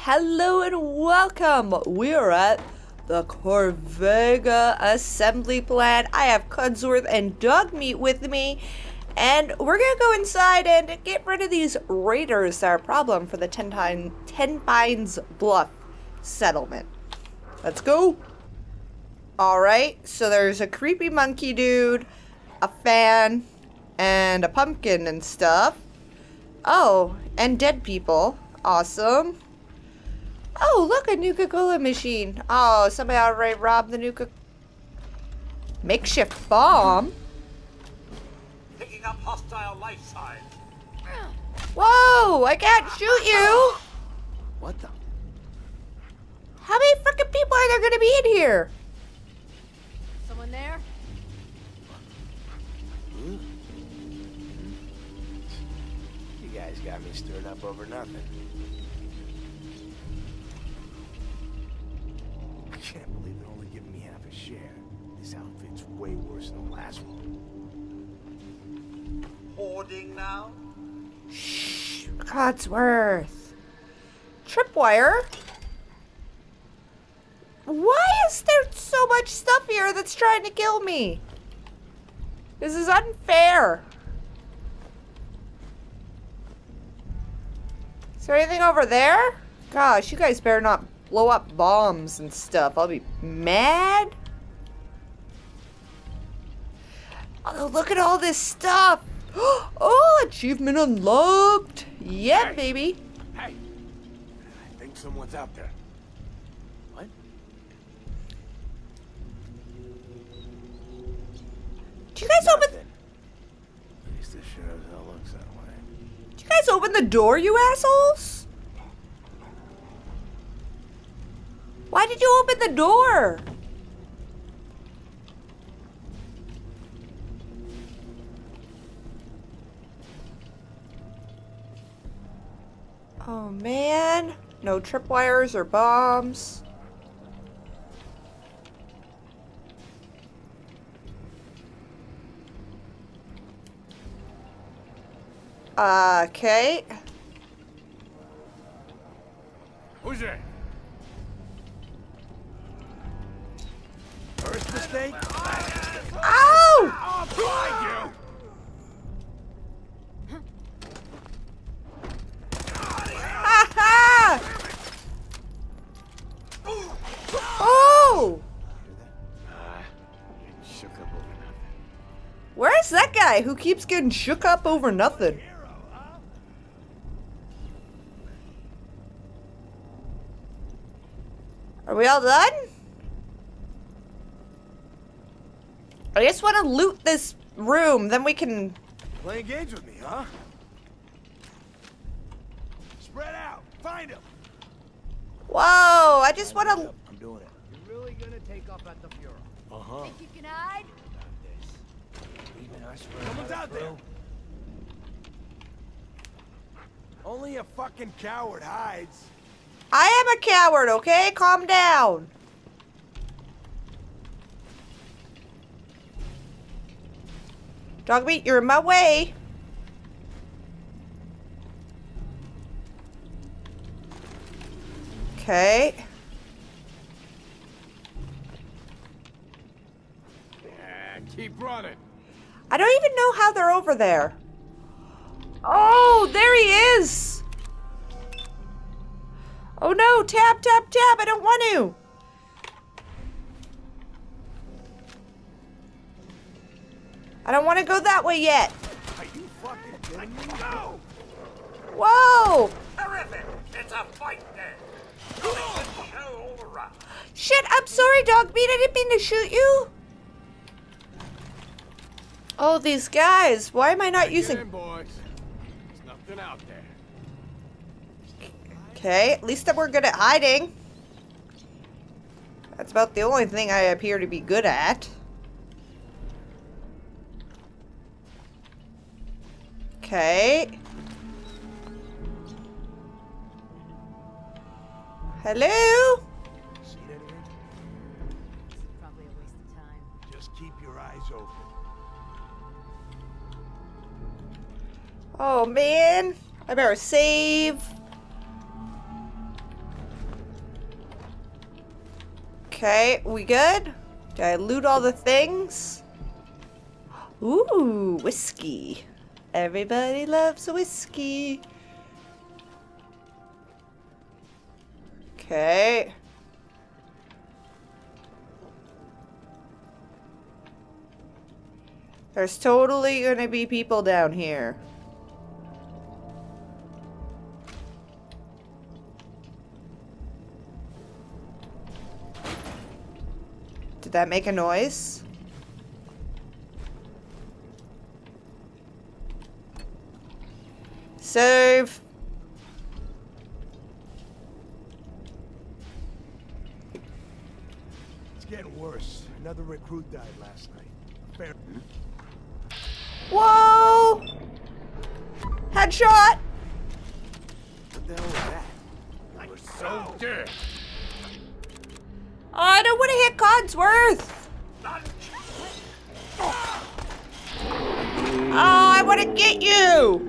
Hello and welcome. We're at the Corvega Assembly Plant. I have Cudsworth and Dog Meat with me, and we're gonna go inside and get rid of these raiders that are a problem for the Ten Pines Bluff settlement. Let's go. Alright, so there's a creepy monkey dude, a fan, and a pumpkin and stuff. Oh, and dead people. Awesome. Oh, look, a Nuka-Cola machine. Oh, somebody already robbed the Nuka... Makeshift bomb? Picking up hostile life signs. Whoa, I can't shoot you. What the? How many freaking people are there going to be in here? Someone there? You guys got me stirred up over nothing. I can't believe they're only giving me half a share. This outfit's way worse than the last one. Hoarding now? Shh, Codsworth. Tripwire? Why is there so much stuff here that's trying to kill me? This is unfair. Is there anything over there? Gosh, you guys better not blow up bombs and stuff. I'll be mad. Oh, look at all this stuff. Oh, achievement unlocked. Yeah, Hey. baby. Hey! I think someone's out there. What? Did you guys open... Nothing. At least it sure as hell looks that way. Did you guys open the door, you assholes? Why did you open the door? Oh man, no tripwires or bombs. Okay. Who's there? First mistake? Ow! I'll find you! Ha ha! Oh! Shook up over nothing. Where's that guy who keeps getting shook up over nothing? Are we all done? I just want to loot this room, then we can... Playing games with me, huh? Spread out! Find him! Whoa, I just want to... I'm doing it. You're really gonna take up at the Bureau? Uh-huh. Think you can hide? Even I swear. Someone's out there! Only a fucking coward hides. I am a coward, okay? Calm down. Dog meat, you're in my way. Okay. Yeah, keep running. I don't even know how they're over there. Oh, there he is. Oh no, tap, tap, tap. I don't want to. I don't want to go that way yet. Are you fucking kidding me? Go! Whoa. Terrific! It's a fight then. Show all around. Shit, I'm sorry, Dog Meat. I didn't mean to shoot you. Oh, these guys. Why am I not using... Get in, boys. There's nothing out there. Okay, at least that we're good at hiding. That's about the only thing I appear to be good at. Okay. Hello? See anything? This is probably a waste of time. Just keep your eyes open. Oh man, I better save. Okay, we good? Did I loot all the things? Ooh, whiskey. Everybody loves whiskey. Okay. There's totally gonna be people down here. Did that make a noise? Save. It's getting worse. Another recruit died last night. Fair. Whoa! Headshot! What the hell was that? We're so dead. Oh, I don't want to hit Codsworth! Oh, I want to get you!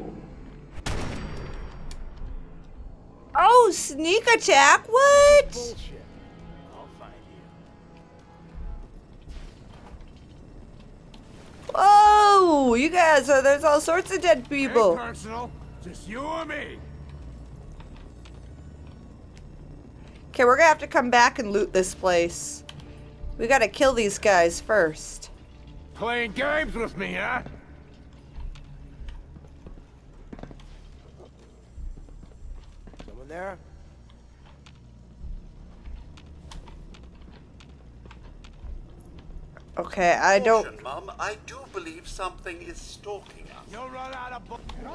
Oh, sneak attack? What? Bullshit. I'll find you. Whoa! You guys, there's all sorts of dead people. Ain't personal. Just you or me. Okay, we're gonna have to come back and loot this place. We gotta kill these guys first. Playing games with me, huh? Someone there? Okay, I don't... Caution, Mum. I do believe something is stalking us. You'll run out of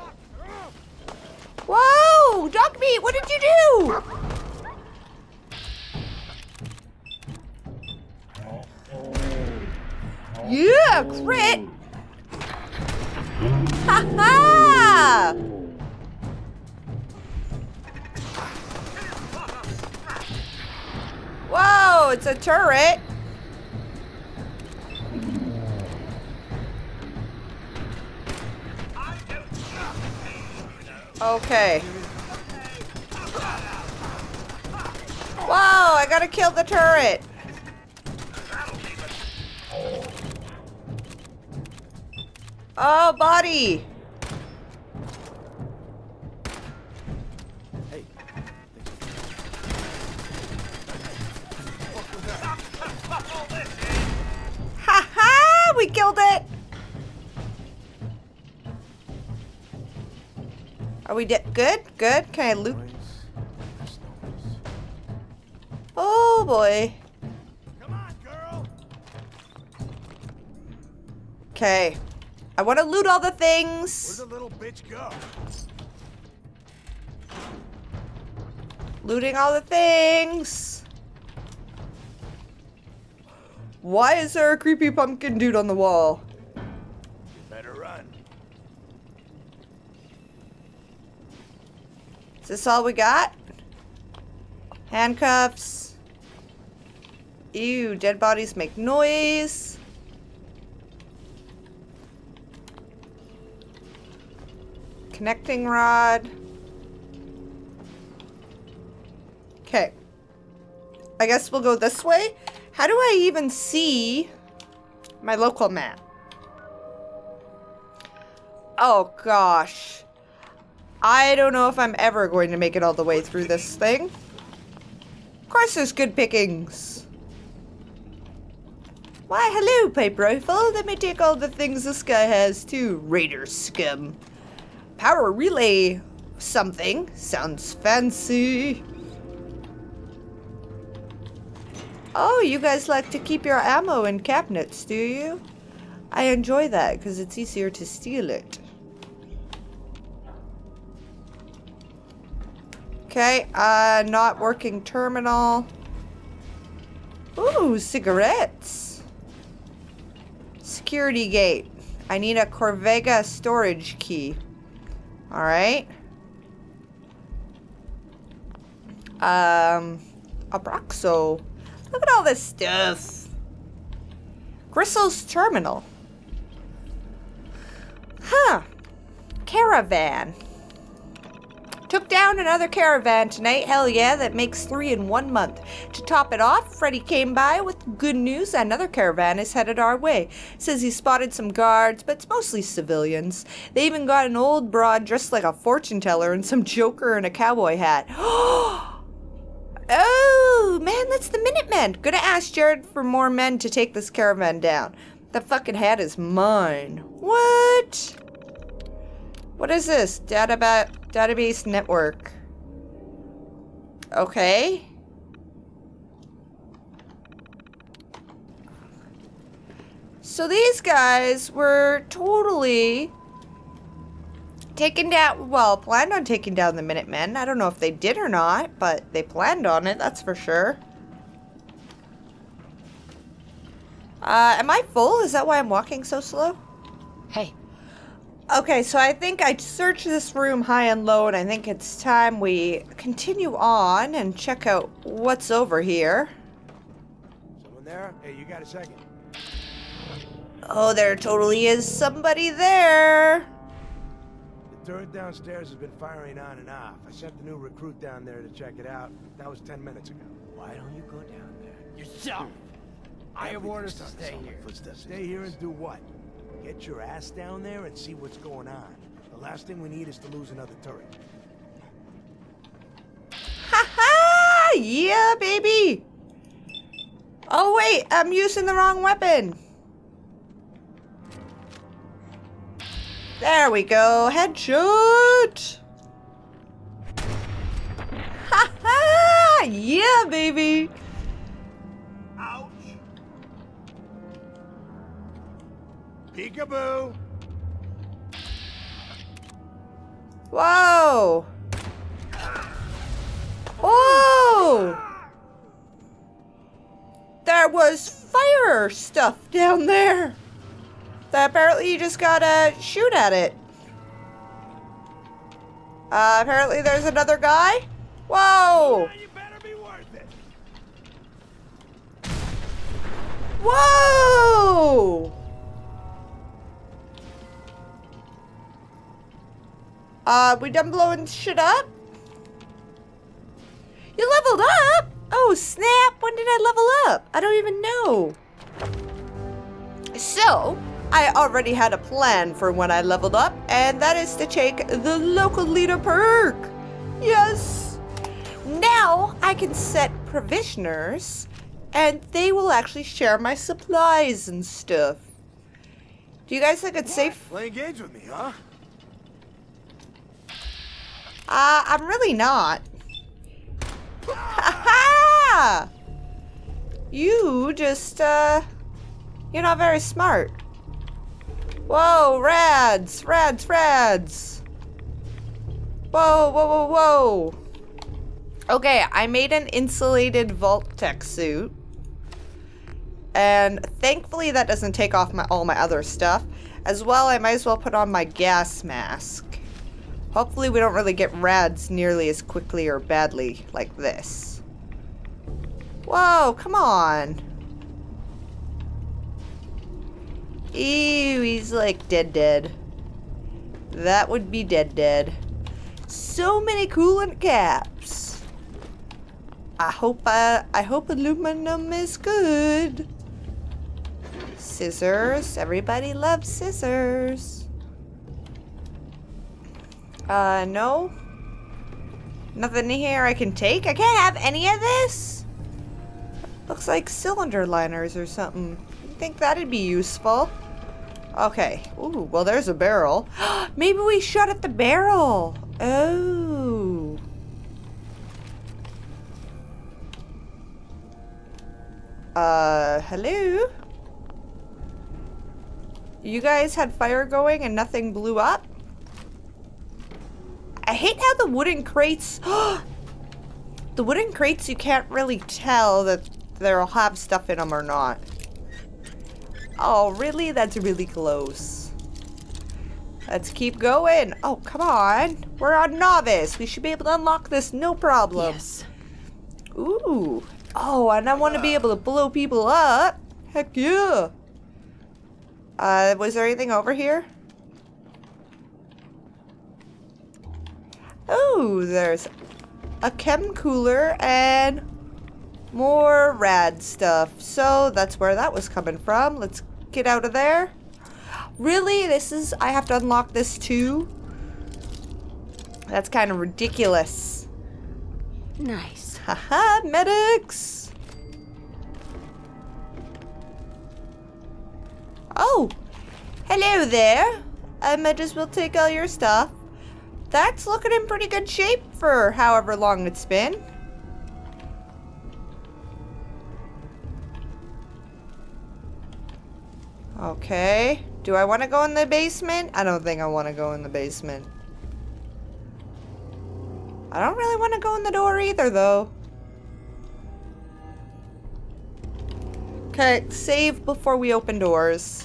Whoa! Dog meat, what did you do? Yeah, crit! Ha ha! Whoa, it's a turret. Okay. Whoa, I gotta kill the turret. Oh, body. Hey. Ha ha! We killed it. Are we good? Good? Can I loot? Oh boy. Come on, girl. Okay. I want to loot all the Where'd things. the little bitch go? Looting all the things. Why is there a creepy pumpkin dude on the wall? Better run. Is this all we got? Handcuffs. Ew, dead bodies make noise. Connecting rod. Okay. I guess we'll go this way. How do I even see my local map? Oh gosh. I don't know if I'm ever going to make it all the way through this thing. Of course there's good pickings. Why, hello, pipe rifle. Let me take all the things this guy has too. Raider scum. Power relay something. Sounds fancy. Oh, you guys like to keep your ammo in cabinets, do you? I enjoy that because it's easier to steal it. Okay, not working terminal. Ooh, cigarettes. Security gate. I need a Corvega storage key. Alright. Abraxo. Look at all this stuff. Gristle's terminal. Huh. Caravan. Took down another caravan tonight. Hell yeah, that makes 3 in 1 month. To top it off, Freddy came by with good news. Another caravan is headed our way. Says he spotted some guards, but it's mostly civilians. They even got an old broad dressed like a fortune teller and some joker in a cowboy hat. Oh, man, that's the Minutemen. Gonna ask Jared for more men to take this caravan down. That fucking hat is mine. What? What is this? Database network. Okay. So these guys were totally taken down, well, planned on taking down the Minutemen. I don't know if they did or not, but they planned on it, that's for sure. Am I full? Is that why I'm walking so slow? Hey. Okay, so I think I searched this room high and low, and I think it's time we continue on and check out what's over here. Someone there? Hey, you got a second? Oh, there totally is somebody there. The turret downstairs has been firing on and off. I sent the new recruit down there to check it out. That was 10 minutes ago. Why don't you go down there yourself? I have orders to stay here. Stay here and do what? Get your ass down there and see what's going on. The last thing we need is to lose another turret. Ha ha! Yeah, baby! Oh wait, I'm using the wrong weapon. There we go, headshot! Ha ha! Yeah, baby! Ouch! Peekaboo! Whoa! Whoa! There was fire stuff down there. That apparently you just gotta shoot at it. Apparently there's another guy. Whoa! You better be worth it. Whoa! We done blowing shit up? You leveled up? Oh, snap. When did I level up? I don't even know. So, I already had a plan for when I leveled up, and that is to take the local leader perk. Yes. Now, I can set provisioners, and they will actually share my supplies and stuff. Do you guys think it's safe? Playing games with me, huh? I'm really not. Ha ha! You just, you're not very smart. Whoa, rads! Rads, rads! Whoa, whoa, whoa, whoa! Okay, I made an insulated vault tech suit. And thankfully that doesn't take off all my other stuff. As well, I might as well put on my gas mask. Hopefully we don't really get rads nearly as quickly or badly like this. Whoa, come on. Ew, he's like dead. That would be dead. So many coolant caps. I hope aluminum is good. Scissors. Everybody loves scissors. No. Nothing in here I can take? I can't have any of this? Looks like cylinder liners or something. I think that'd be useful. Okay. Ooh, well there's a barrel. Maybe we shot at the barrel. Oh. Hello? You guys had fire going and nothing blew up? I hate how the wooden crates... the wooden crates, you can't really tell that they'll have stuff in them or not. Oh, really? That's really close. Let's keep going. Oh, come on. We're on Novice. We should be able to unlock this, no problem. Yes. Ooh. Oh, and I want to be able to blow people up. Heck yeah. Was there anything over here? Oh, there's a chem cooler and more rad stuff. So that's where that was coming from. Let's get out of there. Really? I have to unlock this too? That's kind of ridiculous. Nice. Haha, medics! Oh, hello there. I might as well take all your stuff. That's looking in pretty good shape for however long it's been. Okay. Do I want to go in the basement? I don't think I want to go in the basement. I don't really want to go in the door either, though. Okay, save before we open doors.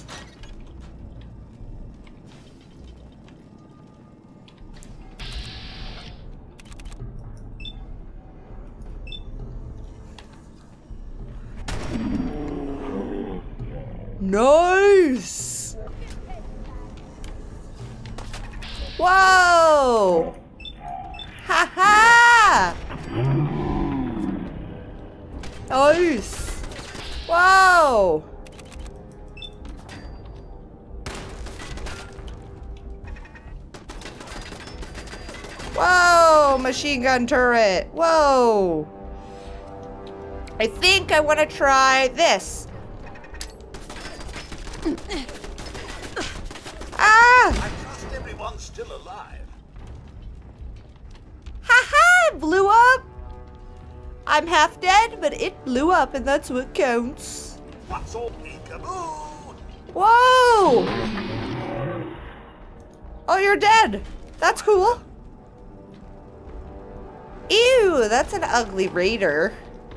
Nice! Whoa! Ha ha! Nice! Whoa! Whoa! Machine gun turret! Whoa! I think I want to try this. Ah! I trust everyone's still alive. Ha-ha! It blew up! I'm half dead, but it blew up, and that's what counts. What's all peekaboo? Whoa! Oh, you're dead. That's cool. Ew, that's an ugly raider.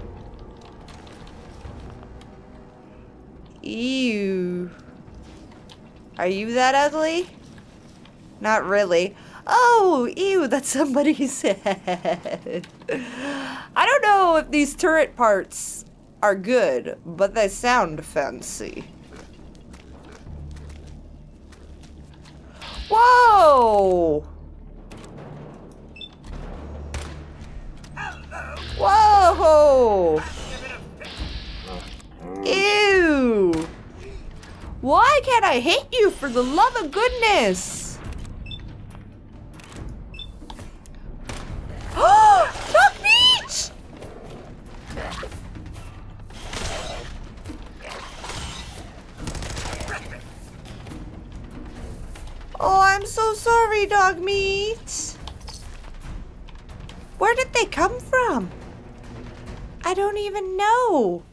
Ew. Are you that ugly? Not really. Oh, ew, that's somebody's head. I don't know if these turret parts are good, but they sound fancy. Whoa! Whoa! Ew! Why can't I hit you, for the love of goodness? Oh! Dog meat! Oh, I'm so sorry, dog meat. Where did they come from? I don't even know.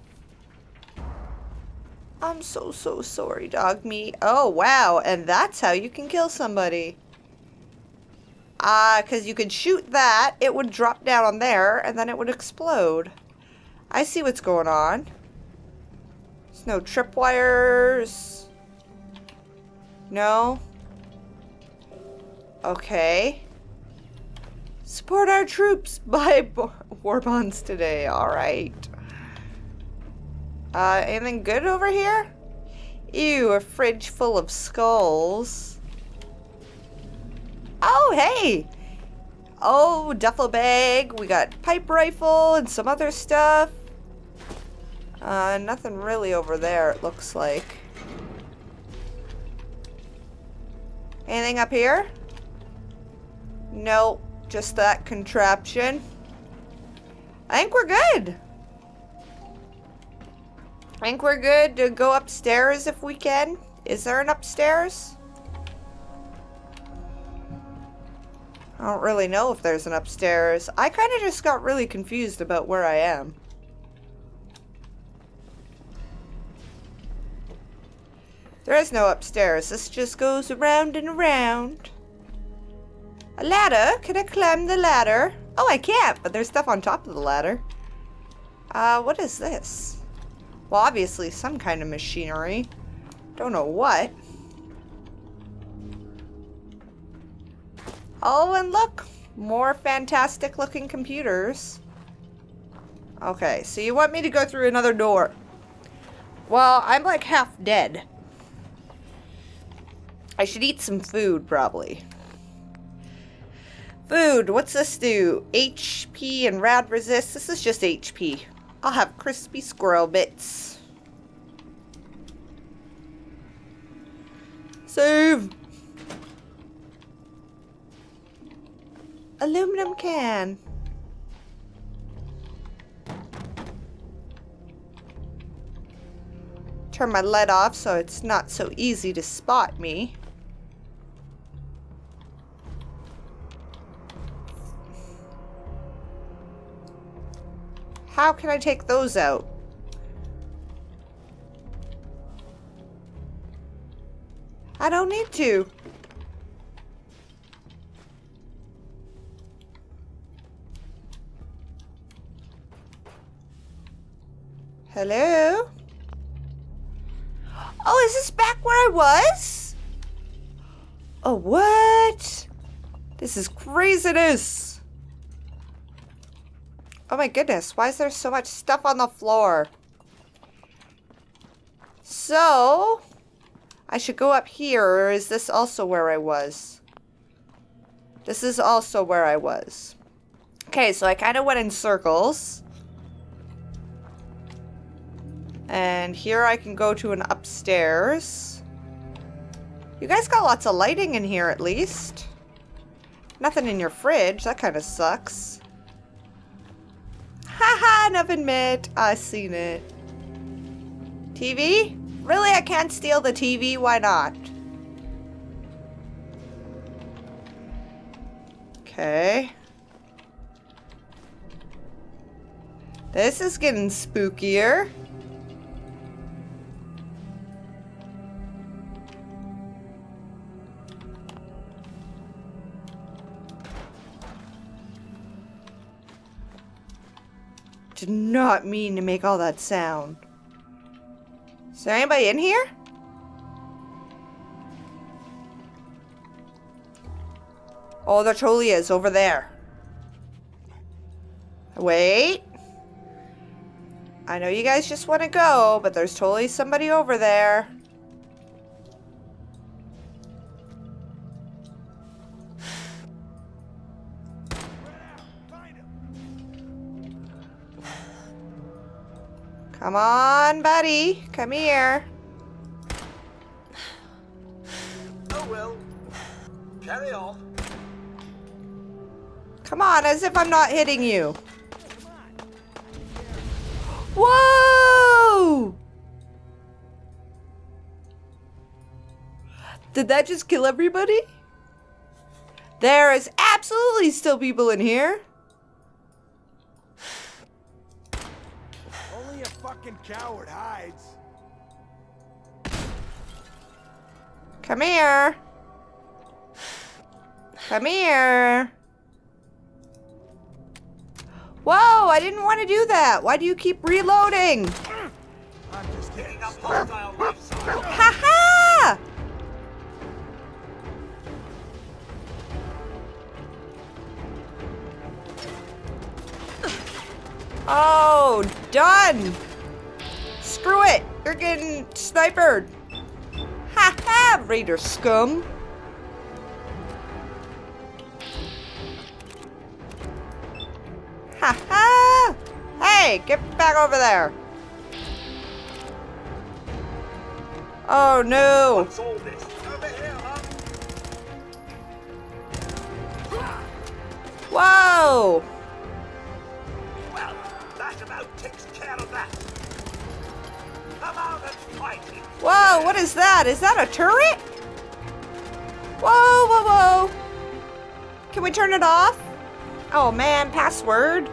I'm so sorry, dog meat. Oh, wow. And that's how you can kill somebody. Because you could shoot that, it would drop down on there, and then it would explode. I see what's going on. There's no tripwires. No. Okay. Support our troops. Buy war bonds today. Alright. Anything good over here? Ew, a fridge full of skulls. Oh, hey! Oh, duffel bag. We got pipe rifle and some other stuff. Nothing really over there, it looks like. Anything up here? Nope, just that contraption. I think we're good. I think we're good to go upstairs if we can. Is there an upstairs? I don't really know if there's an upstairs. I kind of just got really confused about where I am. There is no upstairs. This just goes around and around. A ladder? Can I climb the ladder? Oh, I can't, but there's stuff on top of the ladder. What is this? Well, obviously some kind of machinery. Don't know what. Oh, and look! More fantastic looking computers. Okay, so you want me to go through another door. Well, I'm like half dead. I should eat some food, probably. Food, what's this do? HP and rad resist. This is just HP. I'll have crispy squirrel bits. Save! Aluminum can. Turn my lead off so it's not so easy to spot me. How can I take those out? I don't need to. Hello? Oh, is this back where I was? Oh, what? This is craziness. Oh my goodness, why is there so much stuff on the floor? So, I should go up here, or is this also where I was? This is also where I was. Okay, so I kind of went in circles. And here I can go to an upstairs. You guys got lots of lighting in here at least. Nothing in your fridge, that kind of sucks. Haha, nothing met. I seen it. TV? Really, I can't steal the TV? Why not? Okay. This is getting spookier. Did not mean to make all that sound. Is there anybody in here? Oh, there totally is over there. Wait. I know you guys just want to go, but there's totally somebody over there. Come on, buddy. Come here. Oh well. Carry on. Come on, as if I'm not hitting you. Whoa! Did that just kill everybody? There is absolutely still people in here. Only a fucking coward hides. Come here. Come here. Whoa, I didn't want to do that. Why do you keep reloading? I'm just kidding. Up hostile lifestyle. Ha ha! Oh, done. Screw it. You're getting snipered. Ha ha, Raider scum. Ha ha! Hey, get back over there. Oh no. What's all this? Over here, huh? Whoa! Well, that about takes care of that. Come out and fight it. Whoa, what is that? Is that a turret? Whoa, whoa, whoa. Can we turn it off? Oh man, password.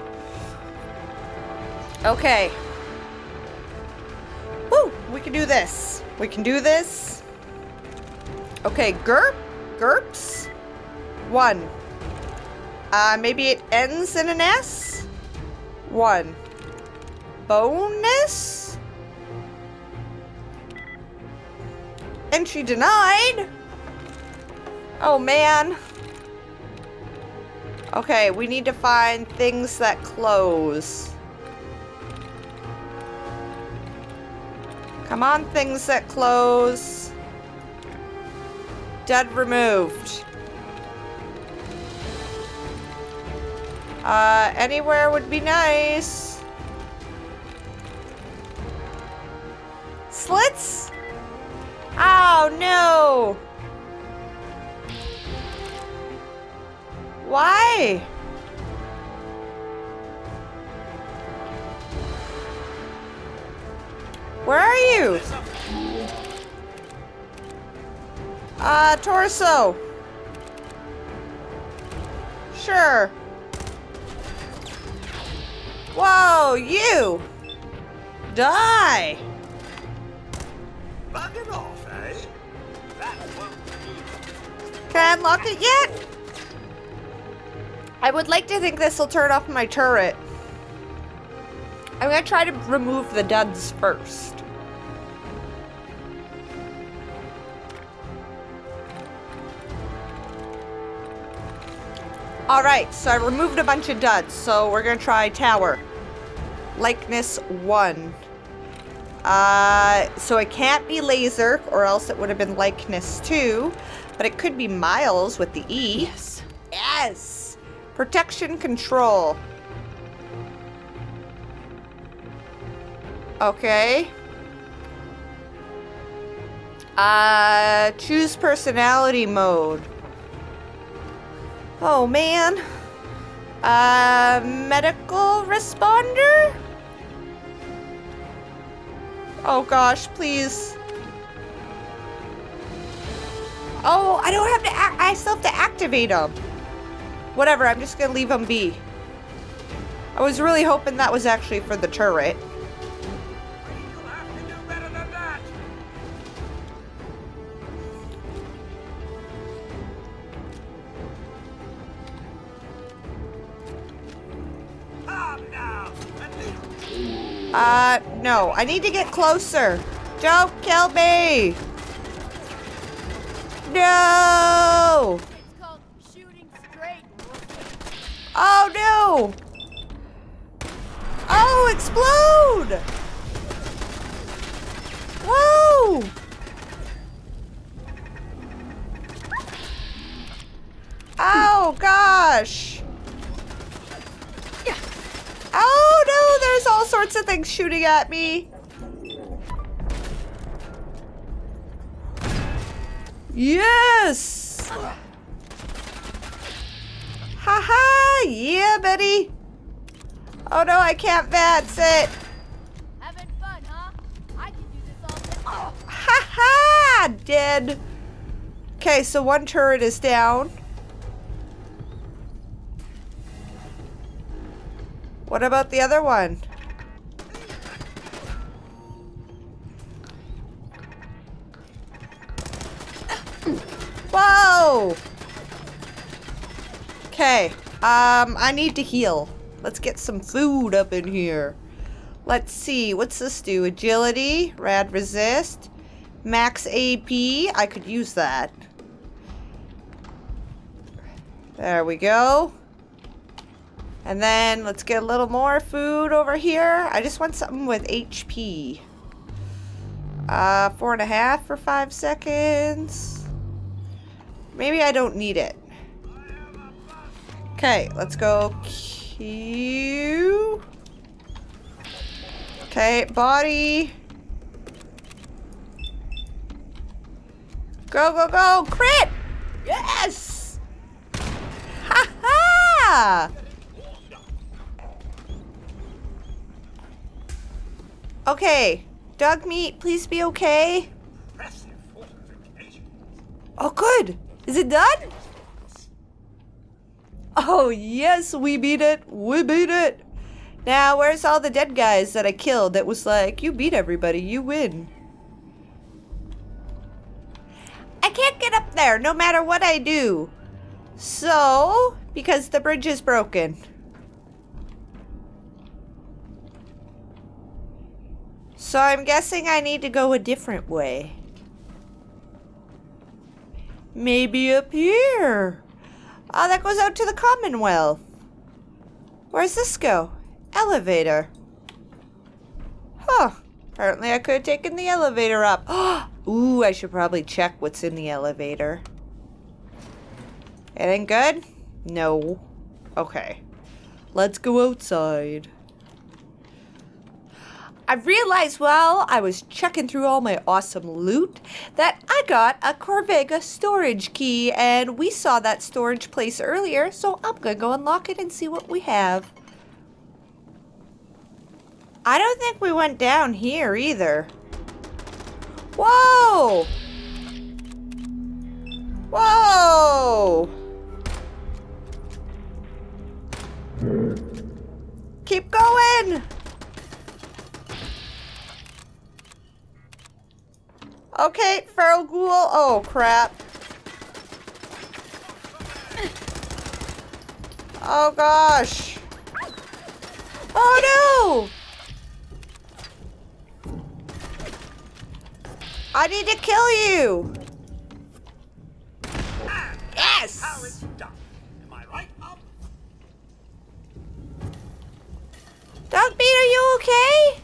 Okay. Woo, we can do this. We can do this. Okay, GURPS. 1. Maybe it ends in an S? 1. Bonus? Entry denied? Oh man. Okay, we need to find things that close. Come on, things that close. Dead removed. Anywhere would be nice. Slits? Oh, no. Why? Where are you? Torso. Sure. Whoa, you! Die! Bugging off, eh? That won't do. Can I unlock it yet? I would like to think this will turn off my turret. I'm gonna try to remove the duds first. Alright, so I removed a bunch of duds, so we're gonna try tower. Likeness 1. So it can't be laser, or else it would have been likeness 2. But it could be Miles with the E. Yes. Yes! Protection control. Okay. Choose personality mode. Oh, man. Medical responder? Oh, gosh, please. Oh, I don't have to I still have to activate them. Whatever, I'm just gonna leave them be. I was really hoping that was actually for the turret. You'll have to do better than that. Calm down and leave. No, I need to get closer. Don't kill me. No. It's called shooting straight. Oh, no. Oh, explode. Whoa. Oh, gosh. Oh, no, there's all sorts of things shooting at me. Yes. Haha, yeah, buddy. Oh, no, I can't advance it. Having fun, huh? I can do this all day. Haha, dead. Okay, so one turret is down. What about the other one? Whoa! Okay, I need to heal. Let's get some food up in here. Let's see, what's this do? Agility, rad resist, max AP. I could use that. There we go. And then let's get a little more food over here. I just want something with HP. 4.5 for 5 seconds. Maybe I don't need it. Okay, let's go Q. Okay, body. Go, go, go. Crit! Yes! Ha ha! Okay, dog meat, please be okay. Impressive fortification. Oh, good. Is it done? Oh, yes, we beat it. We beat it. Now, where's all the dead guys that I killed that was like, you beat everybody, you win? I can't get up there no matter what I do. So, because the bridge is broken. So I'm guessing I need to go a different way. Maybe up here. Oh, that goes out to the Commonwealth. Where's this go? Elevator. Huh. Apparently I could have taken the elevator up. Ooh, I should probably check what's in the elevator. Anything good? No. Okay. let's go outside. I realized while I was checking through all my awesome loot that I got a Corvega storage key, and we saw that storage place earlier, so I'm gonna go unlock it and see what we have. I don't think we went down here either. Whoa! Whoa! Keep going! Okay, feral ghoul. Oh, crap. Oh, gosh. Oh, no! I need to kill you! Yes! How it's done. Am I right, Mom? Dogmeat, are you okay?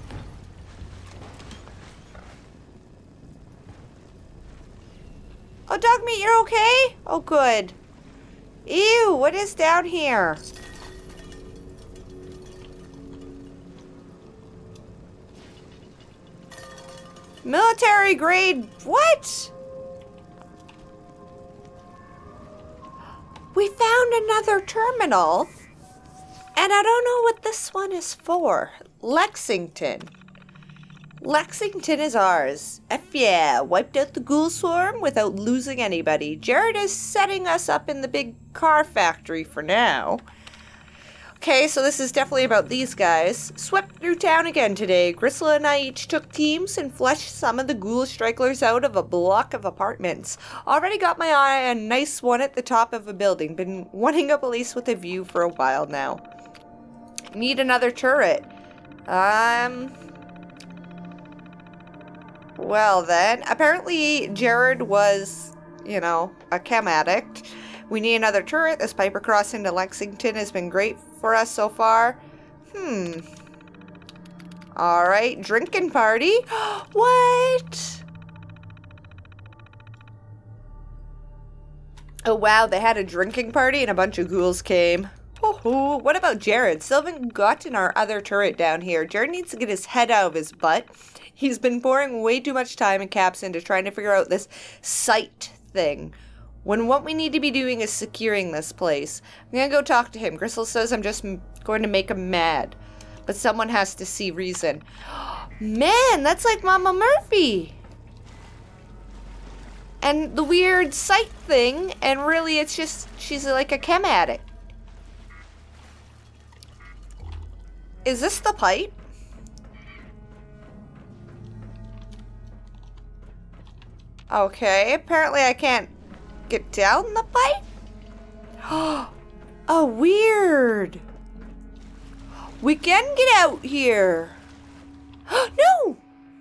Oh, Dogmeat, you're okay? Oh, good. Ew, what is down here? Military grade, what? We found another terminal, and I don't know what this one is for. Lexington. Lexington is ours. F yeah, wiped out the ghoul swarm without losing anybody. Jared is setting us up in the big car factory for now. Okay, so this is definitely about these guys. Swept through town again today. Gristle and I each took teams and flushed some of the ghoul stragglers out of a block of apartments. Already got my eye on a nice one at the top of a building. Been wanting a place with a view for a while now. Need another turret. Well then, apparently Jared was, you know, a chem addict. We need another turret. This pipe across into Lexington has been great for us so far. Alright, drinking party. What? Oh wow, they had a drinking party and a bunch of ghouls came. Ho-ho. What about Jared? Still haven't gotten our other turret down here. Jared needs to get his head out of his butt. He's been pouring way too much time and caps into trying to figure out this site thing, when what we need to be doing is securing this place. I'm gonna go talk to him. Gristle says I'm just going to make him mad, but someone has to see reason. Man, that's like Mama Murphy! And the weird sight thing, and really it's just, she's like a chem addict. Is this the pipe? Okay, apparently I can't get down the pipe? Oh, weird. We can get out here. No!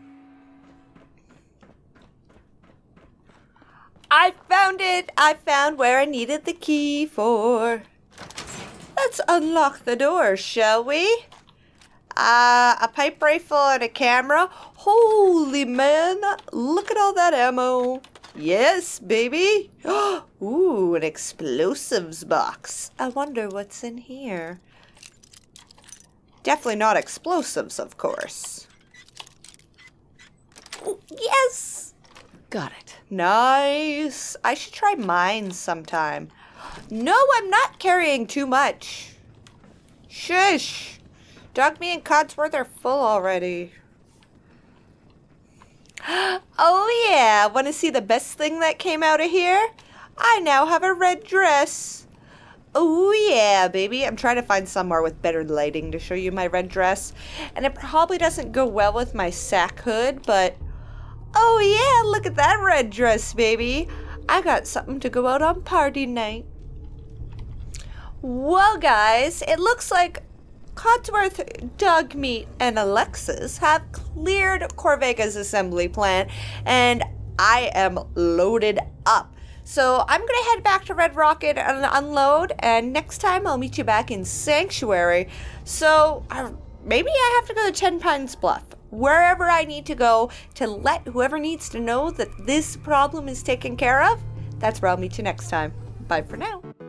I found it. I found where I needed the key for. Let's unlock the door, shall we? A pipe rifle and a camera. Holy man, look at all that ammo. Yes, baby. Ooh, an explosives box. I wonder what's in here. Definitely not explosives, of course. Ooh, yes! Got it. Nice. I should try mines sometime. No, I'm not carrying too much. Shush. Dogmeat and Codsworth are full already. Oh yeah, want to see the best thing that came out of here? I now have a red dress. Oh yeah, baby. I'm trying to find somewhere with better lighting to show you my red dress. And it probably doesn't go well with my sack hood, but oh yeah, look at that red dress, baby. I got something to go out on party night. Well, guys, it looks like Codsworth, Dogmeat, and Alexis have cleared Corvega's assembly plant, and I am loaded up. So I'm going to head back to Red Rocket and unload, and next time I'll meet you back in Sanctuary. So maybe I have to go to 10 Pines Bluff, wherever I need to go to let whoever needs to know that this problem is taken care of. That's where I'll meet you next time. Bye for now.